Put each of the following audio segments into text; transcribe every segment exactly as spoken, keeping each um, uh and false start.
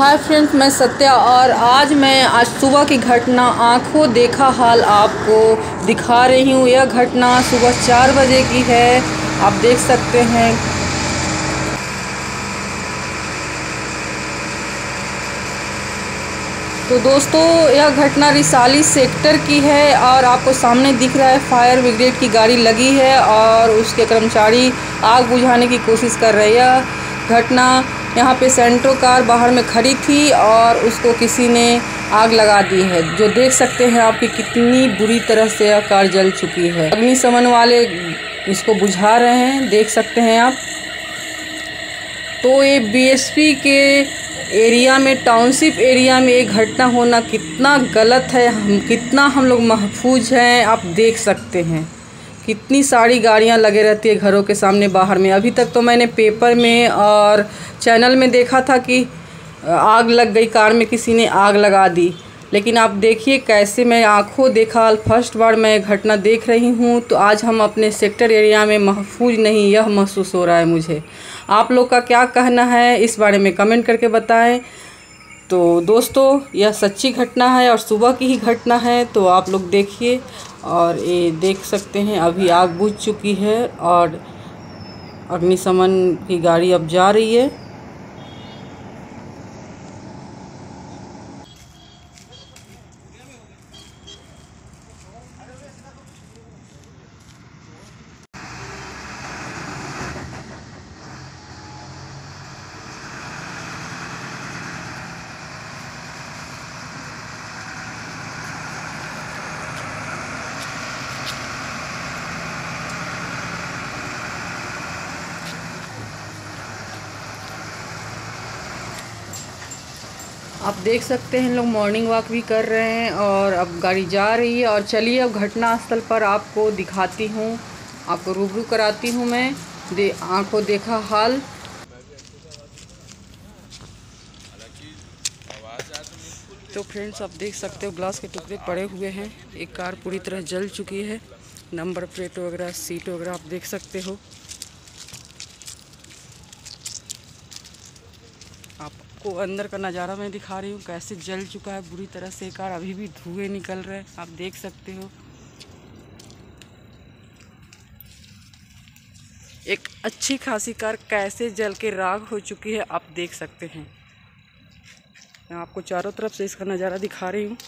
Hi friends, मैं सत्या और आज मैं आज सुबह की घटना आंखों देखा हाल आपको दिखा रही हूँ। यह घटना सुबह चार बजे की है, आप देख सकते हैं। तो दोस्तों, यह घटना रिसाली सेक्टर की है और आपको सामने दिख रहा है फायर ब्रिगेड की गाड़ी लगी है और उसके कर्मचारी आग बुझाने की कोशिश कर रहे हैं। यह घटना यहाँ पे सेंट्रो कार बाहर में खड़ी थी और उसको किसी ने आग लगा दी है, जो देख सकते हैं आपकी कितनी बुरी तरह से यह कार जल चुकी है। अग्निशमन वाले इसको बुझा रहे हैं, देख सकते हैं आप। तो ये बीएसपी के एरिया में, टाउनशिप एरिया में एक घटना होना कितना गलत है, हम कितना हम लोग महफूज हैं, आप देख सकते हैं। कितनी सारी गाड़ियां लगे रहती है घरों के सामने बाहर में। अभी तक तो मैंने पेपर में और चैनल में देखा था कि आग लग गई, कार में किसी ने आग लगा दी, लेकिन आप देखिए कैसे मैं आंखों देखा फर्स्ट बार मैं घटना देख रही हूँ। तो आज हम अपने सेक्टर एरिया में महफूज नहीं, यह महसूस हो रहा है मुझे। आप लोग का क्या कहना है इस बारे में कमेंट करके बताएं। तो दोस्तों, यह सच्ची घटना है और सुबह की ही घटना है, तो आप लोग देखिए। और ये देख सकते हैं अभी आग बुझ चुकी है और अग्निशमन की गाड़ी अब जा रही है। आप देख सकते हैं लोग मॉर्निंग वॉक भी कर रहे हैं और अब गाड़ी जा रही है। और चलिए अब घटना स्थल पर आपको दिखाती हूँ, आपको रूबरू कराती हूँ मैं दे आंखों देखा हाल। तो फ्रेंड्स, आप देख सकते हो ग्लास के टुकड़े पड़े हुए हैं। एक कार पूरी तरह जल चुकी है, नंबर प्लेट वगैरह, सीट वगैरह आप देख सकते हो। आपको अंदर का नज़ारा मैं दिखा रही हूँ कैसे जल चुका है बुरी तरह से कार। अभी भी धुएं निकल रहे हैं, आप देख सकते हो। एक अच्छी खासी कार कैसे जल के राख हो चुकी है, आप देख सकते हैं। मैं आपको चारों तरफ से इसका नज़ारा दिखा रही हूँ।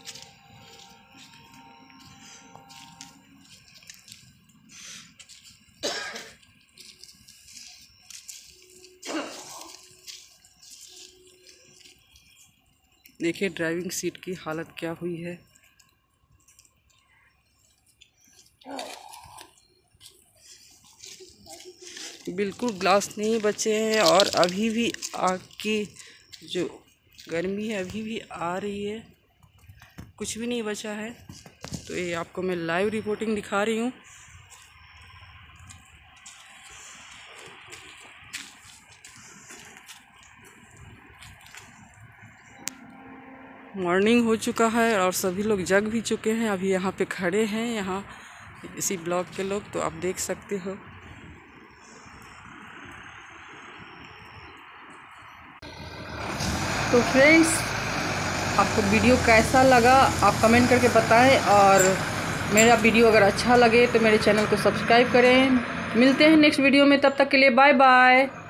देखिए ड्राइविंग सीट की हालत क्या हुई है। बिल्कुल ग्लास नहीं बचे हैं और अभी भी आग की जो गर्मी है अभी भी आ रही है, कुछ भी नहीं बचा है। तो ये आपको मैं लाइव रिपोर्टिंग दिखा रही हूँ। मॉर्निंग हो चुका है और सभी लोग जग भी चुके हैं। अभी यहाँ पे खड़े हैं, यहाँ इसी ब्लॉक के लोग, तो आप देख सकते हो। तो फ्रेंड्स, आपको वीडियो कैसा लगा आप कमेंट करके बताएं और मेरा वीडियो अगर अच्छा लगे तो मेरे चैनल को सब्सक्राइब करें। मिलते हैं नेक्स्ट वीडियो में, तब तक के लिए बाय बाय।